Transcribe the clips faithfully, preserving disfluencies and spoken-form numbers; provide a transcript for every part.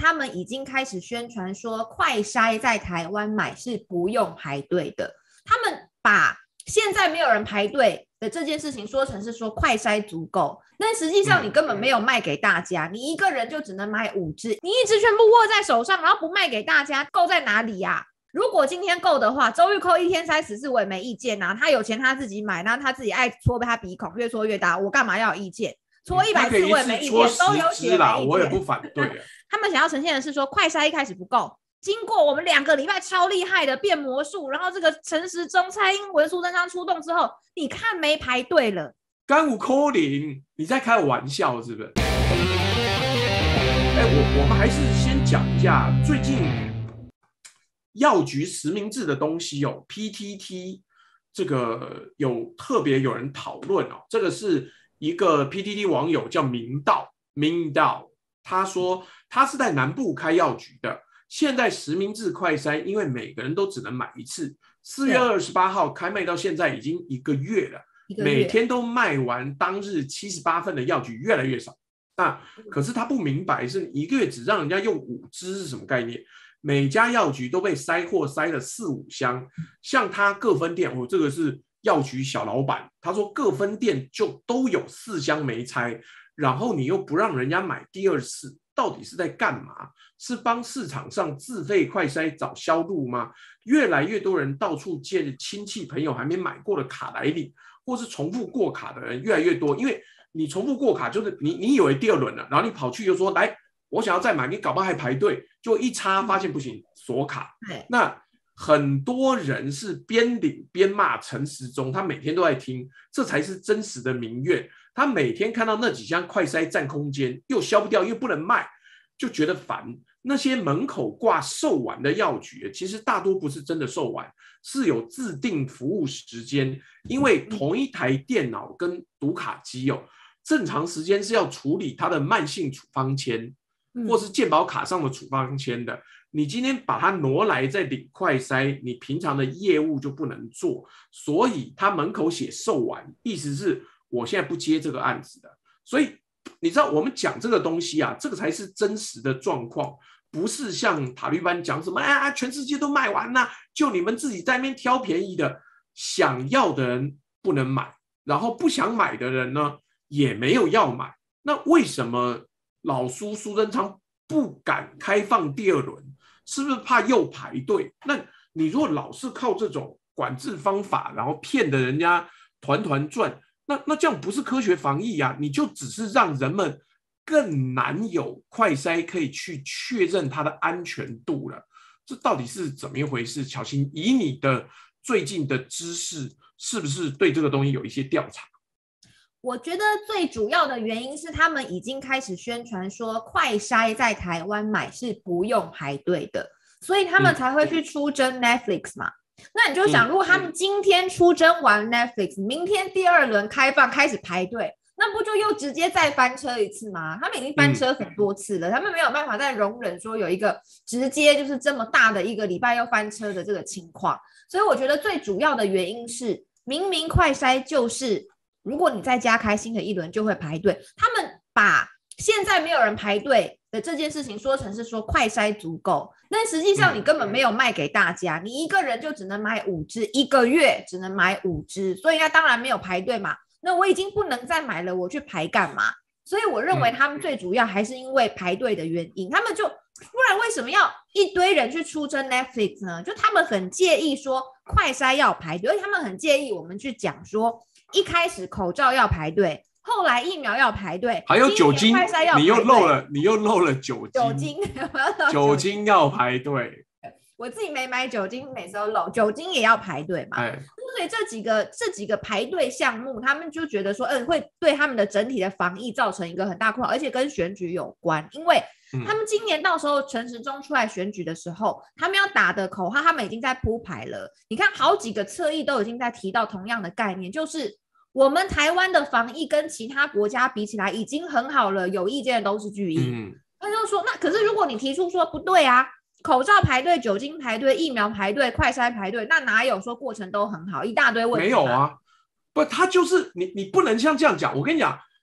他们已经开始宣传说快筛在台湾买是不用排队的，他们把现在没有人排队的这件事情说成是说快筛足够，但实际上你根本没有卖给大家，你一个人就只能买五支，你一支全部握在手上，然后不卖给大家，够在哪里呀、啊？如果今天够的话，周玉蔻一天塞十次我也没意见啊，他有钱他自己买，那他自己爱搓他鼻孔，越搓越大，我干嘛要有意见？搓一百次我也没意见，都有血没意见， 我也不反对、啊。 他们想要呈现的是说，快筛一开始不够，经过我们两个礼拜超厉害的变魔术，然后这个陈时中、蔡英文、苏贞昌出动之后，你看没排队了， 干有可能？你在开玩笑是不是？哎，我我们还是先讲一下最近药局实名制的东西哦 ，P T T 这个有特别有人讨论哦，这个是一个 P T T 网友叫明道，明道他说他是在南部开药局的，现在实名制快筛，因为每个人都只能买一次，四月二十八号开卖到现在已经一个月了，每天都卖完当日七十八份的药局越来越少。那可是他不明白是一个月只让人家用五支是什么概念？每家药局都被塞货塞了四五箱，像他各分店，哦，这个是药局小老板，他说各分店就都有四箱没拆，然后你又不让人家买第二次，到底是在干嘛？是帮市场上自费快筛找销路吗？越来越多人到处借亲戚朋友还没买过的卡来领，或是重复过卡的人越来越多，因为你重复过卡就是你你以为第二轮了，然后你跑去就说来我想要再买，你搞不好还排队，就一插发现不行锁卡。那很多人是边领边骂陈时中，他每天都在听，这才是真实的民怨。他每天看到那几箱快筛占空间，又消不掉又不能卖，就觉得烦。那些门口挂售完的药局，其实大多不是真的售完，是有自定服务时间，因为同一台电脑跟读卡机哦，正常时间是要处理它的慢性处方签，或是健保卡上的处方签的。你今天把它挪来再领快筛，你平常的业务就不能做，所以他门口写售完，意思是我现在不接这个案子的。所以你知道我们讲这个东西啊，这个才是真实的状况，不是像塔利班讲什么啊，全世界都卖完了，就你们自己在那边挑便宜的，想要的人不能买，然后不想买的人呢也没有要买。那为什么老苏苏贞昌不敢开放第二轮？是不是怕又排队？那你如果老是靠这种管制方法，然后骗得人家团团转，那那这样不是科学防疫啊，你就只是让人们更难有快筛可以去确认它的安全度了。这到底是怎么一回事？巧芯，以你的最近的知识，是不是对这个东西有一些调查？ 我觉得最主要的原因是他们已经开始宣传说快筛在台湾买是不用排队的，所以他们才会去出征 Netflix 嘛。嗯、那你就想，如果他们今天出征完 Netflix，、嗯、明天第二轮开放开始排队，那不就又直接再翻车一次吗？他们已经翻车很多次了，嗯、他们没有办法再容忍说有一个直接就是这么大的一个礼拜要翻车的这个情况。所以我觉得最主要的原因是，明明快筛就是如果你再加开新的一轮就会排队，他们把现在没有人排队的这件事情说成是说快筛足够，但实际上你根本没有卖给大家，你一个人就只能买五支，一个月只能买五支，所以那当然没有排队嘛。那我已经不能再买了，我去排干嘛？所以我认为他们最主要还是因为排队的原因，他们就不然为什么要一堆人去出征 Netflix 呢？就他们很介意说快筛要排队，而且他们很介意我们去讲说一开始口罩要排队，后来疫苗要排队， 还有酒精，你又漏了，你又漏了酒精， 酒精， 酒精要排队。 我自己没买酒精，每次都漏，酒精也要排队嘛。 哎， 所以这几个这几个排队项目，他们就觉得说，嗯，会对他们的整体的防疫造成一个很大困扰，而且跟选举有关，因为他们今年到时候陈时中出来选举的时候，他们要打的口号，他们已经在铺排了。你看，好几个侧翼都已经在提到同样的概念，就是我们台湾的防疫跟其他国家比起来已经很好了，有意见的都是巨婴。嗯，他就说，那可是如果你提出说不对啊，口罩排队、酒精排队、疫苗排队、快筛排队，那哪有说过程都很好，一大堆问题。 没有啊，不，他就是你，你不能像这样讲。我跟你讲，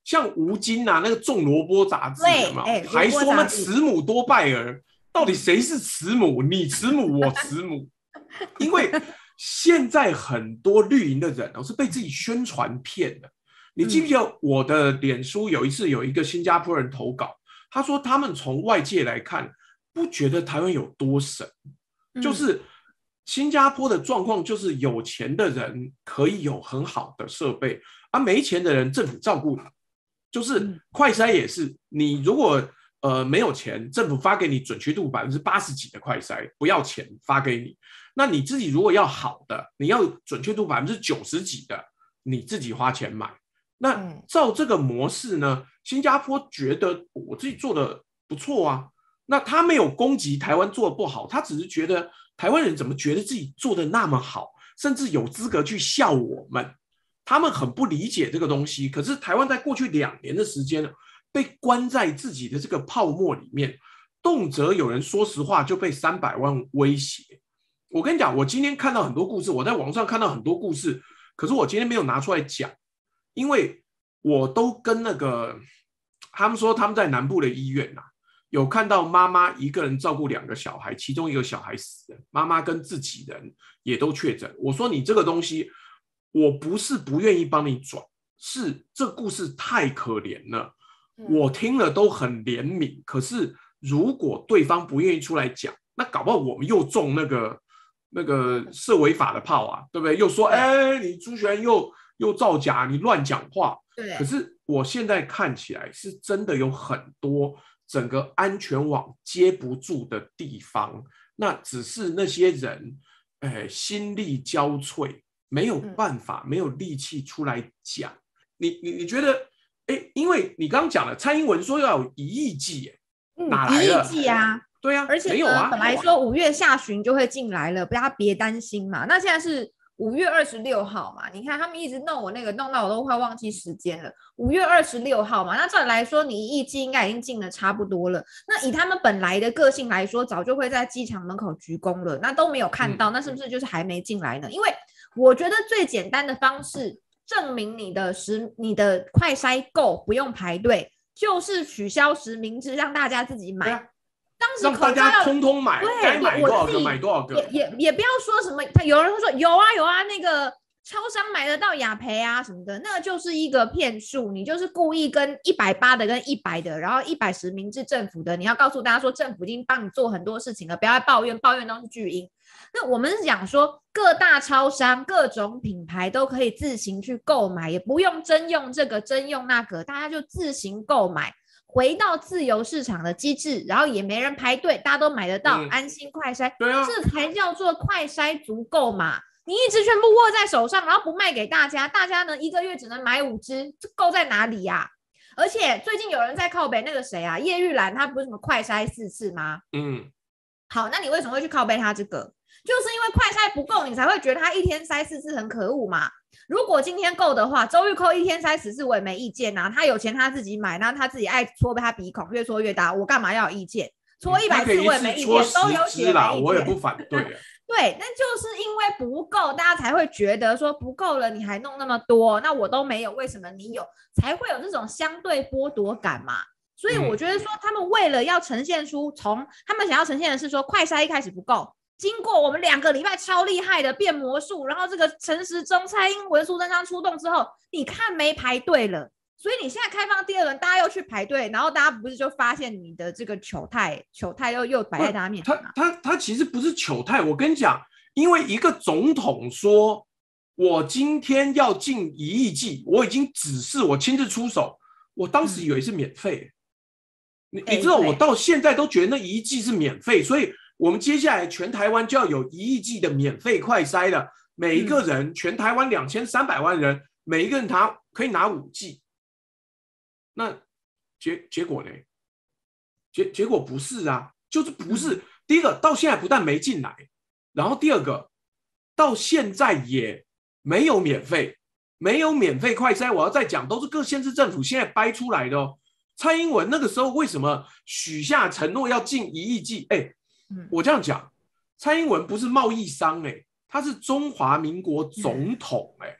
像吴京啊，那个种萝卜杂志有没有、 欸、 还说嘛慈母多败儿，到底谁是慈母？你慈母，我慈母。因为现在很多绿营的人、哦、是被自己宣传骗的。你记不记得我的脸书有一次有一个新加坡人投稿，他说他们从外界来看不觉得台湾有多神，就是新加坡的状况就是有钱的人可以有很好的设备，而、啊、没钱的人政府照顾你。就是快筛也是，你如果呃没有钱，政府发给你准确度百分之八十几的快筛，不要钱发给你。那你自己如果要好的，你要准确度百分之九十几的，你自己花钱买。那照这个模式呢，新加坡觉得我自己做的不错啊，那他没有攻击台湾做的不好，他只是觉得台湾人怎么觉得自己做的那么好，甚至有资格去笑我们。他们很不理解这个东西，可是台湾在过去两年的时间被关在自己的这个泡沫里面，动辄有人说实话就被三百万威胁。我跟你讲，我今天看到很多故事，我在网上看到很多故事，可是我今天没有拿出来讲，因为我都跟那个他们说他们在南部的医院啊，有看到妈妈一个人照顾两个小孩，其中一个小孩死了，妈妈跟自己人也都确诊。我说你这个东西，我不是不愿意帮你转，是这故事太可怜了，我听了都很怜悯。可是如果对方不愿意出来讲，那搞不好我们又中那个那个涉违法的炮啊，对不对？又说哎，你朱学仁又又造假，你乱讲话。 对。 可是我现在看起来是真的有很多整个安全网接不住的地方，那只是那些人，哎，心力交瘁。没有办法、嗯、没有力气出来讲。你你你觉得，哎，因为你刚刚讲了，蔡英文说要有一亿剂， 嗯， 哪来的？ 一亿剂啊， 对啊， 而且呢， 没有啊， 本来说五月下旬就会进来了，大家别担心嘛。那现在是五月二十六号嘛，你看他们一直弄我那个，弄到我都快忘记时间了。五月二十六号嘛，那照理来说，你一亿剂应该已经进的差不多了。那以他们本来的个性来说，早就会在机场门口鞠躬了，那都没有看到，嗯、那是不是就是还没进来呢？因为我觉得最简单的方式证明你的实你的快筛够不用排队，就是取消实名制，让大家自己买。啊、当时口罩要让大家通通买，该买多少个买多少个。 也也也不要说什么，他有人会说有啊有啊，那个超商买得到雅培啊什么的，那个就是一个骗术，你就是故意跟一百八的跟一百的，然后一百实名制政府的，你要告诉大家说政府已经帮你做很多事情了，不要再抱怨，抱怨都是巨婴。那我们是讲说各大超商各种品牌都可以自行去购买，也不用征用这个征用那个，大家就自行购买，回到自由市场的机制，然后也没人排队，大家都买得到，嗯、安心快筛， 对啊， 这才叫做快筛足够嘛。你一直全部握在手上，然后不卖给大家，大家呢一个月只能买五支，这够在哪里呀、啊？而且最近有人在靠北那个谁啊，叶玉兰，他不是什么快筛四次吗？嗯，好，那你为什么会去靠北他这个？就是因为快筛不够，你才会觉得他一天筛四次很可恶嘛。如果今天够的话，周玉蔻一天筛十次我也没意见啊。他有钱他自己买，那他自己爱搓他鼻孔，越搓越大，我干嘛要有意见？搓一百次我也没意见，都有血没意见， 我也不反对啊。 对，那就是因为不够，大家才会觉得说不够了，你还弄那么多，那我都没有，为什么你有？才会有这种相对剥夺感嘛。所以我觉得说，他们为了要呈现出从他们想要呈现的是说，快筛一开始不够，经过我们两个礼拜超厉害的变魔术，然后这个陈时中、蔡英文、苏贞昌出动之后，你看没排队了。所以你现在开放第二轮，大家又去排队，然后大家不是就发现你的这个糗态，糗态又又摆在大家面前吗？ 他他他其实不是糗态，我跟你讲，因为一个总统说，我今天要进一亿剂，我已经指示我亲自出手，我当时以为是免费，嗯、你你知道我到现在都觉得那一亿剂是免费，所以我们接下来全台湾就要有一亿剂的免费快筛了，每一个人，嗯、全台湾两千三百万人，每一个人拿可以拿五剂。那结结果呢？结结果不是啊，就是不是。嗯、第一个到现在不但没进来，然后第二个到现在也没有免费，没有免费快筛。我要再讲，都是各县市政府现在掰出来的哦。蔡英文那个时候为什么许下承诺要进一亿剂？哎，我这样讲，蔡英文不是贸易商哎，他是中华民国总统哎。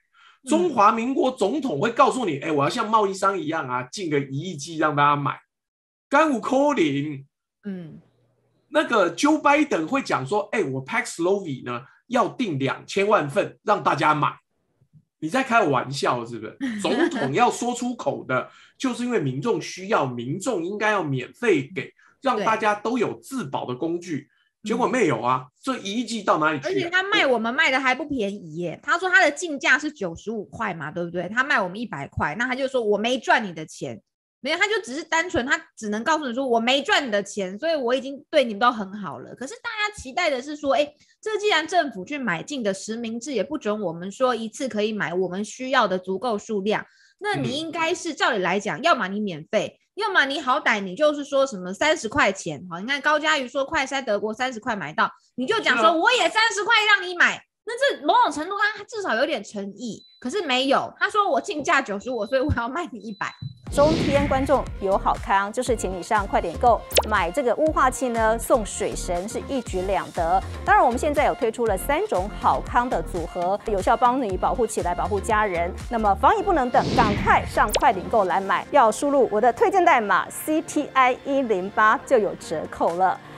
中华民国总统会告诉你，哎、欸，我要像贸易商一样啊，进个一亿剂让大家买，干五扣零。嗯，那个 Joe Biden 会讲说，哎、欸，我 Paxlovid 呢要订两千万份让大家买。你在开玩笑是不是？总统要说出口的，就是因为民众需要，民众应该要免费给，让大家都有自保的工具。结果没有啊，这一亿剂到哪里去、啊？ 而且他卖我们卖的还不便宜耶。他说他的进价是九十五块嘛，对不对？他卖我们一百块，那他就说我没赚你的钱，没有，他就只是单纯，他只能告诉你说我没赚你的钱，所以我已经对你们都很好了。可是大家期待的是说，哎，这既然政府去买进的实名制也不准我们说一次可以买我们需要的足够数量，那你应该是照理来讲，要么你免费。要么你好歹你就是说什么三十块钱，好，你看高嘉瑜说快筛德国三十块买到，你就讲说我也三十块让你买，那这某种程度他至少有点诚意，可是没有，他说我进价九十五，所以我要卖你一百。 中天观众有好康，就是请你上快点购买这个雾化器呢，送水神是一举两得。当然，我们现在有推出了三种好康的组合，有效帮你保护起来，保护家人。那么防疫不能等，赶快上快点购来买，要输入我的推荐代码 C T I 一零八就有折扣了。